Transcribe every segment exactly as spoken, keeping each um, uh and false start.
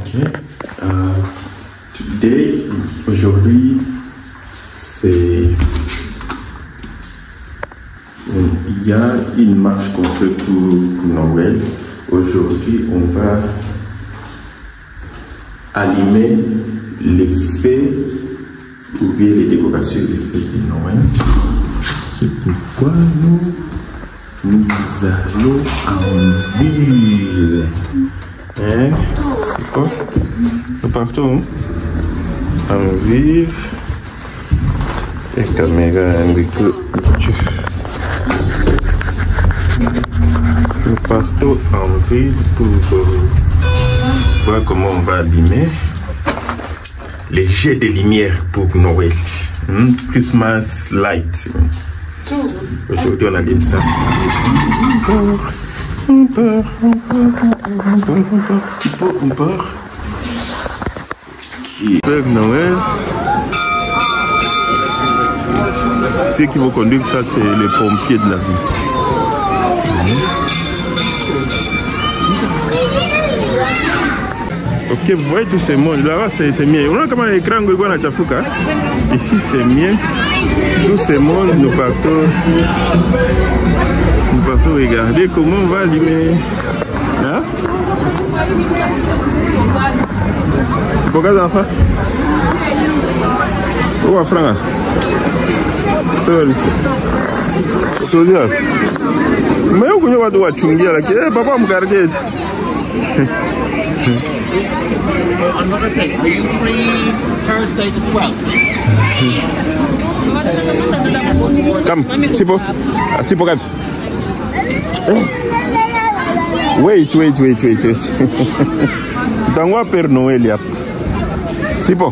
Ok. Uh, today, aujourd'hui, c'est... Il y a une marche qu'on fait pour, pour Noël. Aujourd'hui, on va allumer les feux ou bien les décorations des feux de Noël. C'est pourquoi nous, nous allons en ville. Hein? C'est quoi? Nous partons en ville. Et caméra avec le... Nous partons en ville pour voir comment on va allumer les jets de lumière pour Noël. Hmm? Christmas light. Aujourd'hui, on allume ça. On part, on part, on part, on part, on part, on part. Père Noël. Ceux qui vont conduire ça, c'est les pompiers de la ville. Ok, vous voyez tous ces mondes là-bas, c'est mien. On a comment l'écran à Chafuka. Ici c'est mien. Tous ces mondes, nous partons. Nous partons regarder comment on va allumer. Hein? C'est pour quels enfants? Où est Franck? C'est ici. Tu dis? Mais où est-ce que tu vas chunguer là? Papa me garde. Another thing, are you free Thursday the twelfth? Come, Sipo. Sipo, guys. Wait, wait, wait, wait, wait. Tu t'envoies Père Noël, yap. Sipo.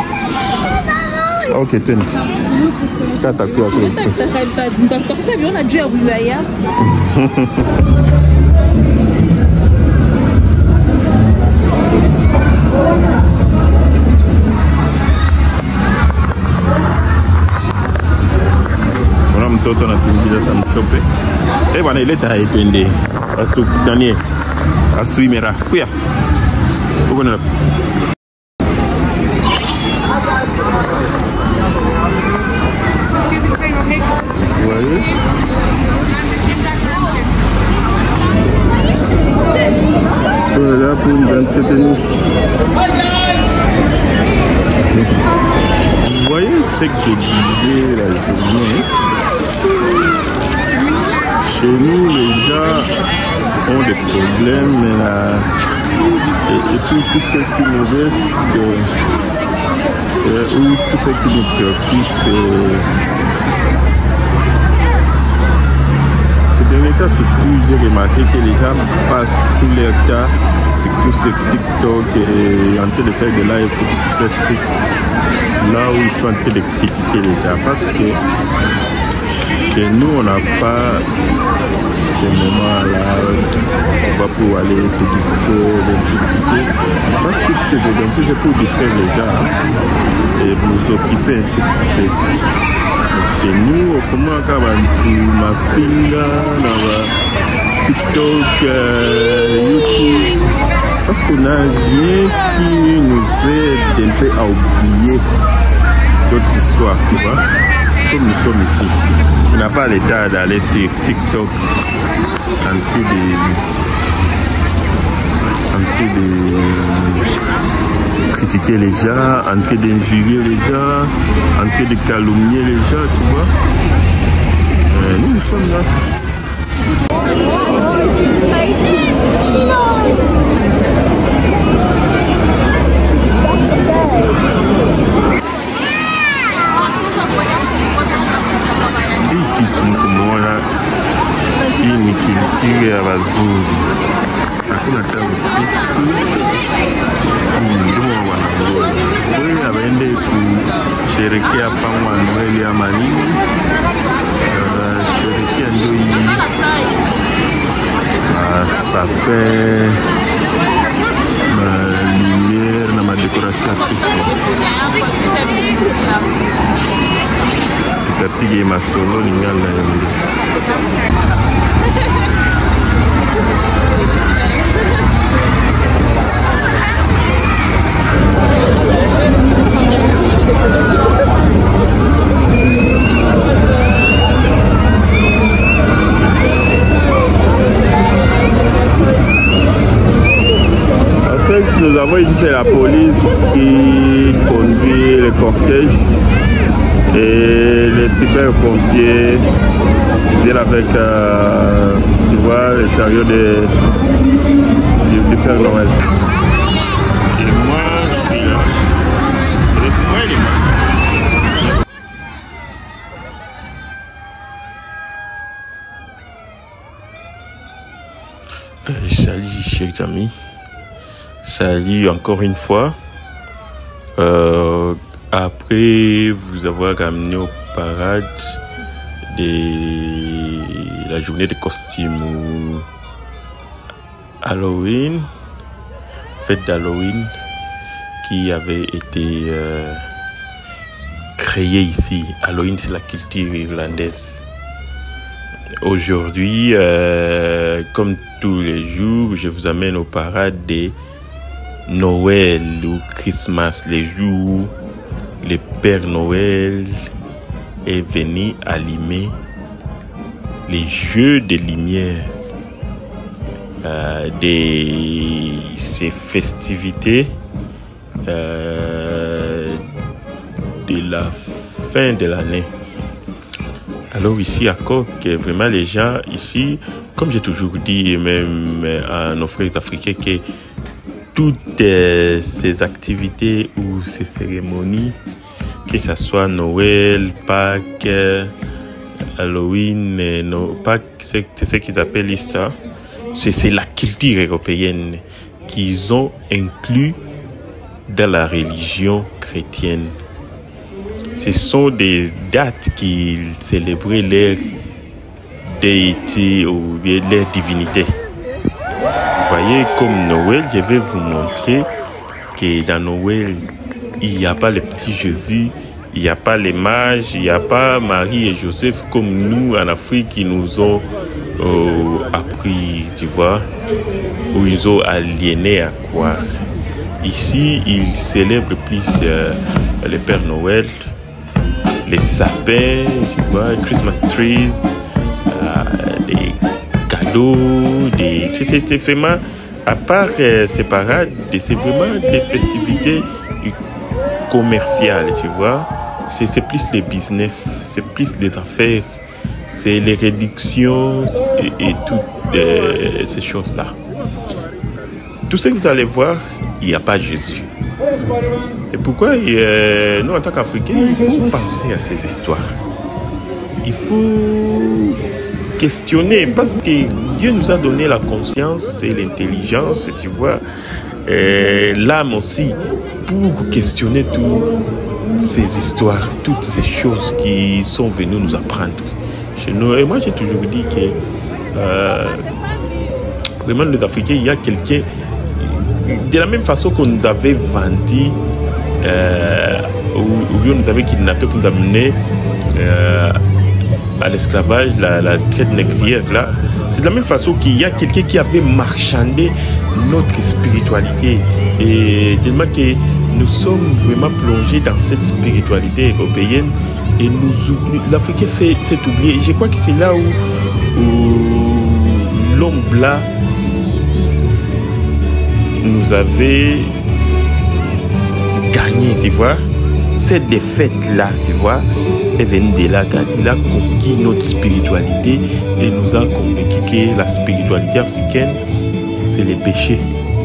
Ok, tenez. Tata, quoi, quoi. T'as ça, on a dû à Wilaya. Mtoto anatumbiza sana mchope. Eh bwana ileta haitende. Asu Daniel. Asu imera. Kuya. Uko na. Voyez? On est là pour nous entretenir. Vous voyez ce que je disais la journée? Chez nous, les gens ont des problèmes, mais là, et, et tout, tout ce qui nous reste, euh, ou tout ce qui nous préoccupe, euh, ces derniers temps, surtout, j'ai remarqué que les gens passent tout leur temps, surtout sur TikTok, et en train de faire des lives pour Facebook, là où ils sont en train de critiquer les gens, parce que chez nous, on n'a pas ces moments-là, on va pouvoir aller se discuter, critiquer. Pas toutes ces événements, c'est pour distraire les gens et vous occuper un tout petit peu. Chez nous, comment quand on a Finga, TikTok, euh, YouTube, parce qu'on a rien qui nous aide un peu à oublier cette histoire, tu vois. Comme nous sommes ici, tu n'as pas l'état d'aller sur TikTok en train de, en train de critiquer les gens, en train d'injurier les gens, en train de calomnier les gens, tu vois. Euh, nous, nous sommes là. Hii ni kilitire ya wazungu, hakuna tabu Kristu, ndio wanazoea. Wewe abaende kusherekea pangwa Noeli ama nini, sherekea ndio hii sapin na lumière na madekorasyon ya Christmas. Tutapige masolo lingala yonde. nous avons ici, c'est la police qui conduit le cortège et les super pompiers viennent avec, euh, tu vois, le chariot de, du, du Père Noël. Et moi, je suis là. Et tu vois, il est là. Salut chers amis, salut encore une fois. Euh, après vous avoir amené aux parades de la journée de costume ou Halloween, fête d'Halloween qui avait été euh, créée ici. Halloween, c'est la culture irlandaise. Aujourd'hui, euh, comme tous les jours, je vous amène aux parades de Noël ou Christmas, les jours où le Père Noël est venu allumer les jeux de lumière euh, de ces festivités euh, de la fin de l'année. Alors ici à Cork, vraiment les gens ici, comme j'ai toujours dit, et même à nos frères africains, que toutes euh, ces activités ou ces cérémonies, que ce soit Noël, Pâques, Halloween, euh, no, Pâques, c'est ce qu'ils appellent l'Easter, c'est la culture européenne qu'ils ont inclus dans la religion chrétienne. Ce sont des dates qu'ils célébraient leur déité ou bien leur divinité. Vous voyez, comme Noël, je vais vous montrer que dans Noël, il n'y a pas le petit Jésus, il n'y a pas les mages, il n'y a pas Marie et Joseph comme nous en Afrique qui nous ont euh, appris, tu vois, où ils ont aliénés à croire. Ici, ils célèbrent plus euh, le Père Noël, les sapins, tu vois, Christmas trees, euh, des cadeaux, des... c'est vraiment, à part euh, ces parades, c'est vraiment des festivités commerciales, tu vois. C'est plus les business, c'est plus les affaires, c'est les réductions et, et toutes euh, ces choses-là. Tout ce que vous allez voir, il n'y a pas Jésus. C'est pourquoi euh, nous, en tant qu'Africains, il faut penser à ces histoires. Il faut questionner, parce que Dieu nous a donné la conscience et l'intelligence, tu vois, euh, l'âme aussi, pour questionner toutes ces histoires, toutes ces choses qui sont venues nous apprendre chez nous. Et moi, j'ai toujours dit que euh, vraiment, les Africains, il y a quelqu'un, de la même façon qu'on nous avait vendu, euh, ou, ou bien nous avait kidnappé pour nous amener euh, à l'esclavage, la, la traite négrière là. C'est de la même façon qu'il y a quelqu'un qui avait marchandé notre spiritualité. Et tellement que nous sommes vraiment plongés dans cette spiritualité européenne et nous l'Africain fait, fait oublier. Et je crois que c'est là où, où l'homme blanc nous avait gagné, tu vois. Cette défaite-là, tu vois, est venue de là, car il a conquis notre spiritualité et nous a convaincu que la spiritualité africaine, c'est les péchés.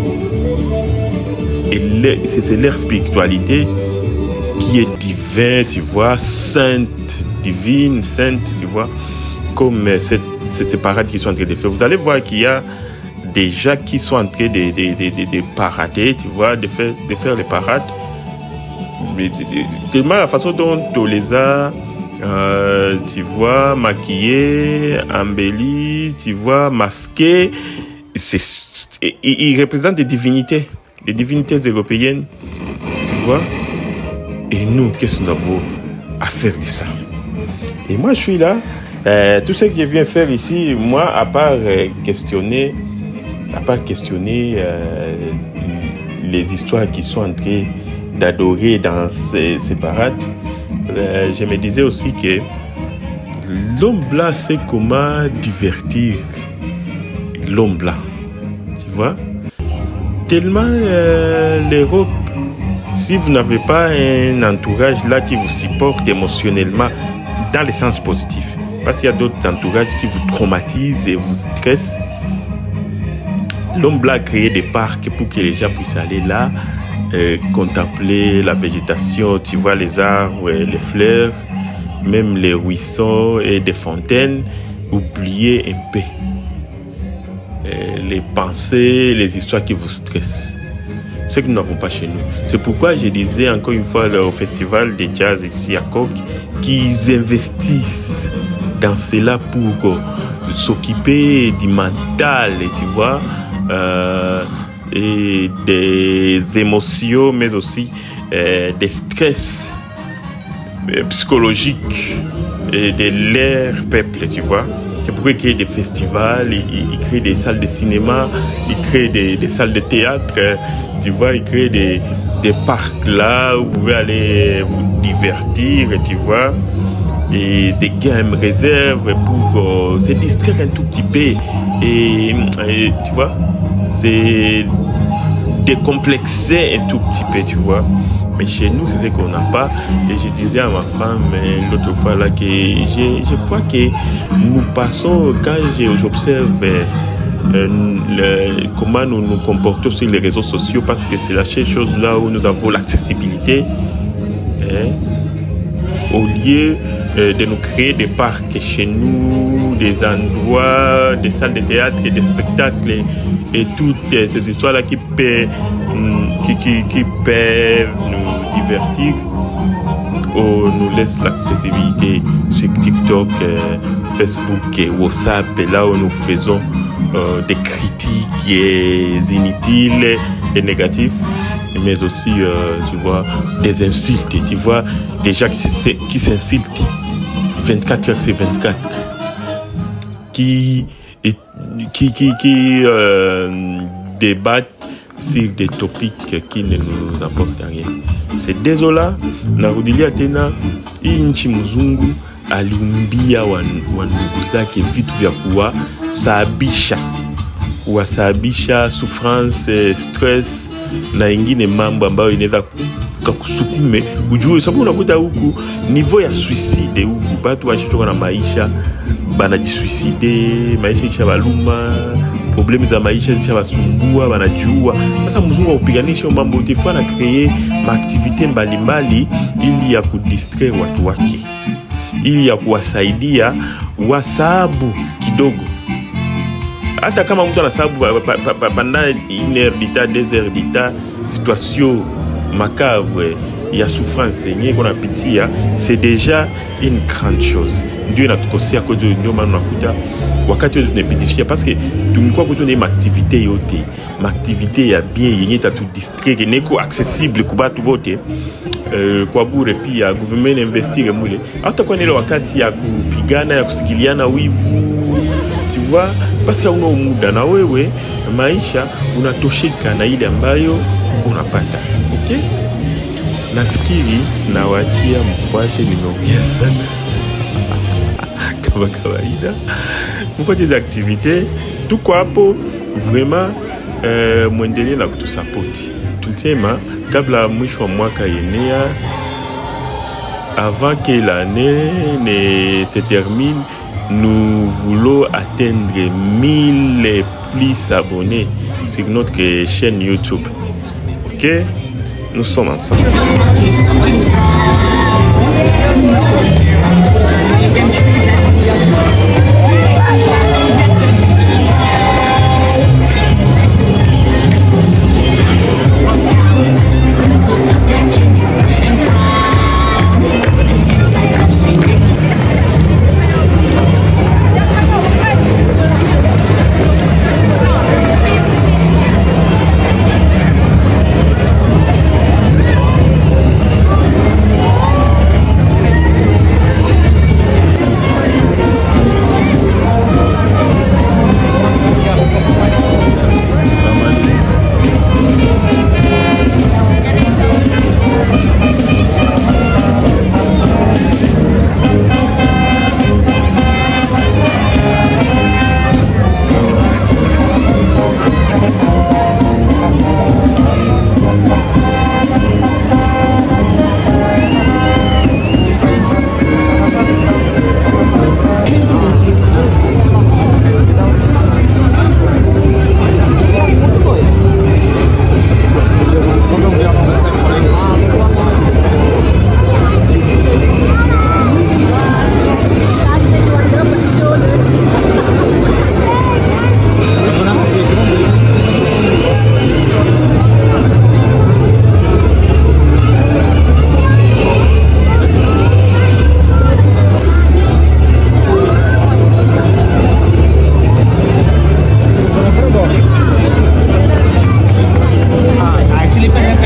Et c'est leur spiritualité qui est divine, tu vois, sainte, divine, sainte, tu vois, comme cette, cette parade qu'ils sont en train de faire. Vous allez voir qu'il y a des gens qui sont en train de, de, de, de, de parader, tu vois, de faire, de faire les parades. Mais tellement la façon dont on les a, euh, tu vois, maquillés, embellis, tu vois, masqués, ils représentent des divinités, des divinités européennes, tu vois. Et nous, qu'est-ce que nous avons à faire de ça? Et moi, je suis là. Euh, tout ce que je viens faire ici, moi, à part euh, questionner, à part questionner euh, les histoires qui sont en train d'adorer dans ces, ces parades, euh, je me disais aussi que l'homme blanc sait comment divertir l'homme blanc, tu vois. tellement euh, l'Europe, si vous n'avez pas un entourage là qui vous supporte émotionnellement, dans le sens positif, parce qu'il y a d'autres entourages qui vous traumatisent et vous stressent, l'homme blanc a créé des parcs pour que les gens puissent aller là, euh, contempler la végétation, tu vois les arbres, les fleurs, même les ruisseaux et des fontaines, oublier un peu les pensées, les histoires qui vous stressent. Ce que nous n'avons pas chez nous. C'est pourquoi je disais encore une fois au festival de jazz ici à Coq qu'ils investissent dans cela pour euh, s'occuper du mental, tu vois, euh, et des émotions, mais aussi euh, des stress euh, psychologiques et de leur peuple, tu vois. C'est pourquoi ils créent des festivals, ils, ils créent des salles de cinéma, ils créent des, des salles de théâtre, tu vois, ils créent des, des parcs là où vous pouvez aller vous divertir, tu vois, et des game réserves pour euh, se distraire un tout petit peu et, et tu vois, c'est décomplexer un tout petit peu, tu vois. Mais chez nous, c'est ce qu'on n'a pas. Et je disais à ma femme l'autre fois là que je, je crois que nous passons, quand j'observe euh, le, comment nous nous comportons sur les réseaux sociaux, parce que c'est la seule chose là où nous avons l'accessibilité, hein, au lieu euh, de nous créer des parcs chez nous, des endroits, des salles de théâtre et des spectacles et, et toutes ces histoires là qui peuvent, qui, qui, qui peuvent nous divertir, on nous laisse l'accessibilité sur TikTok, euh, Facebook et WhatsApp, et là où nous faisons euh, des critiques inutiles et négatives, mais aussi, euh, tu vois, des insultes, tu vois, des gens qui, qui s'insultent vingt-quatre heures sur vingt-quatre, qui, qui, qui, qui euh, débattent sur des topics qui ne nous apportent rien. C'est désolant. Narudili atena inchi mzungu aliumbia wandugu zake vitu vya kuwasababisha kuwasababisha souffrance, stress na ingine mambo ambayo inaweza kukusukume ujue, sababu unakuta huku niveau ya suicide huku watu wanashotoka na maisha banajisuicide, maisha kisha baluma, problemi za maisha zisha basumbua, banajua. Sasa mzungu upiganisha mambo utefa na kreye maaktivite mbalimbali ili ya kudistraire watu wake, ili ya kuwasaidia wasabu kidogo. Hata kama mtu anasabu pendant une heure d'ita, deux heures d'ita, situation macabre, il y a souffrance, c'est déjà une grande chose. Dieu n'a pas à cause de nous, wakati wetu tunapitifia parce que tumekuwa kutu na activité yote, ma activité ya bien yenye tatu district neko accessible kwa watu wote, euh, kwa bure pia government investir mule. Hata kwa nile wakati ya kupigana ya kusikiliana wivu, tu vois, parce que una muda na wewe maisha unatosheka na ile ambayo unapata. Okay? Nafikiri na wachia mfuate, nimeongea sana kama kawaida. Mfuate des activités tout kwa hapo vraiment, euh, muendelee na kutusapoti. Tulisema kabla mwisho wa mwaka yenea, avant que l'année ne se termine, nous voulons atteindre mille plus abonnés sur notre chaîne YouTube. Ok? Nous sommes ensemble.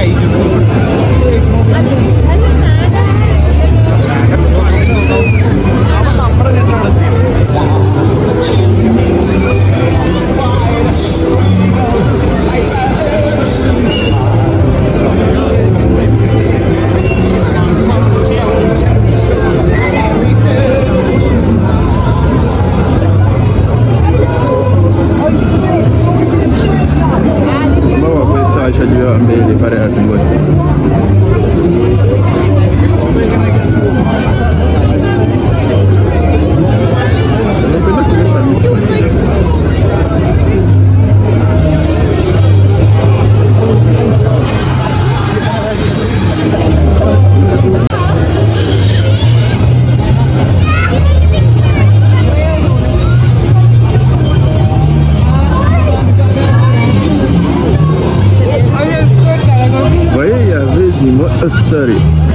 Sorry.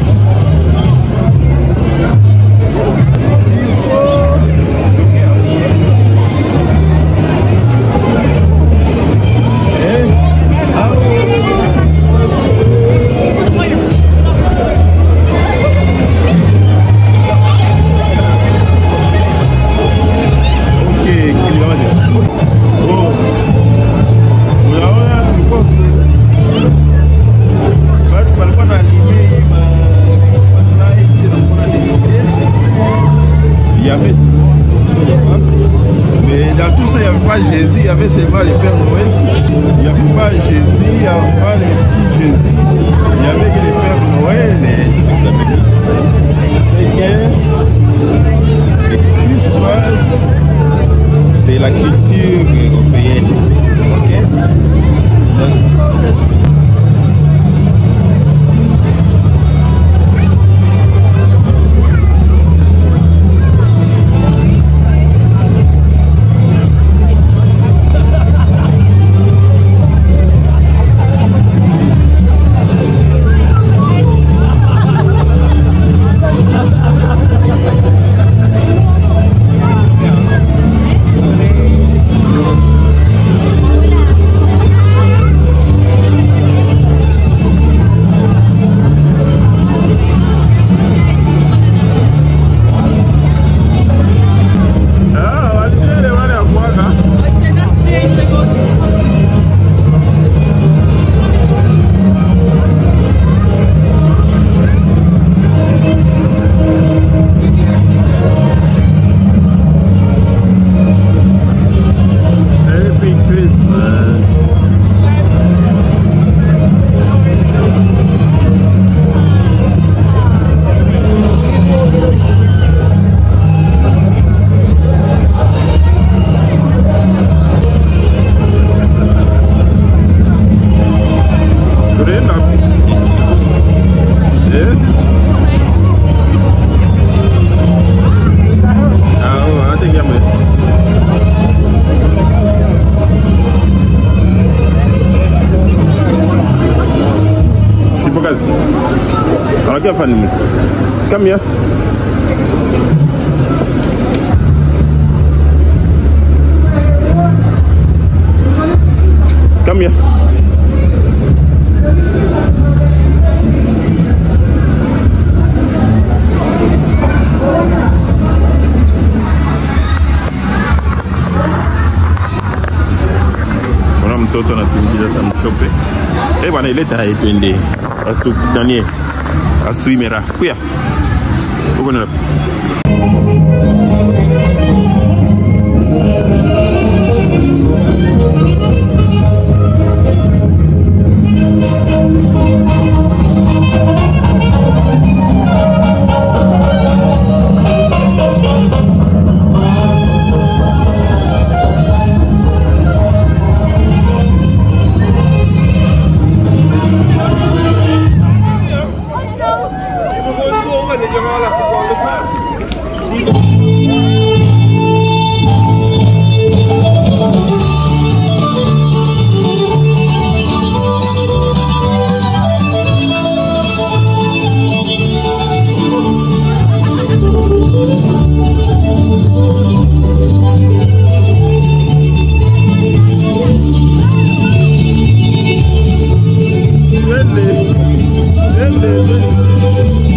Jésus, il y avait seulement le Père Noël, il n'y avait pas Jésus, il n'y avait pas les petits Jésus, il n'y avait que le Père Noël et tout ce que tu as fait. C'est que le Christmas, c'est la culture européenne. Ok? Come here. Come here. Ona mtoto anatumbukiza sana mchope. Eh bwana, ileta hai twende. Asu tanie. Asu imera. Kuya. Uko na Did you all have to call the cops? L D Z.